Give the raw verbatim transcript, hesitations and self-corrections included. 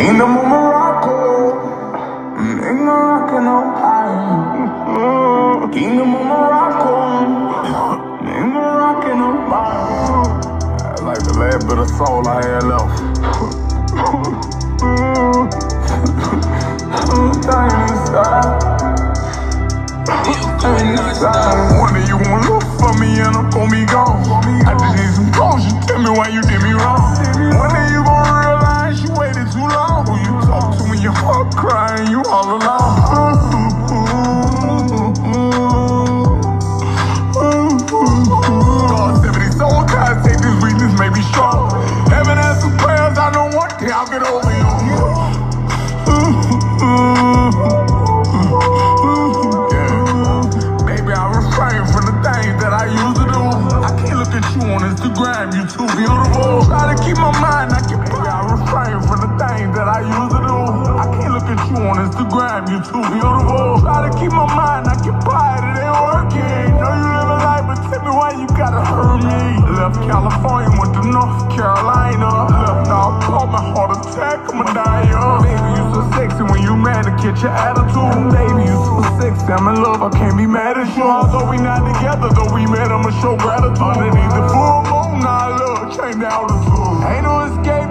Kingdom of Morocco, nigga rockin' Ohio. Kingdom of Morocco, nigga rockin' Ohio. Like the last bit of soul I had left. I'm dying inside. One day you gon' look for me and I'm gon' be gone. I just need some closure, tell me why you did me wrong. One day you gon' realize you waited too long. Who you talk to when your heart crying, you all alone. God, seventy soul, God, take this weakness, may be strong. Heaven has some prayers, I know one day I'll get over you. On Instagram, you too beautiful. Try to keep my mind occupied. I refrain from the things that I used to do. I can't look at you on Instagram, you too beautiful. Try to keep my mind occupied, it ain't working. Know you live a life, but tell me why you gotta hurt me. Left California, went to North Carolina. Left out, caught my heart attack, I'ma die young. Baby, you so sexy when you mad to catch your attitude. Baby, you so sexy, I'm in love, I can't be mad at you. Although we not together, though we met, I'ma show gratitude. Underneath the full moon, nah, look, change the altitude. Ain't no escape.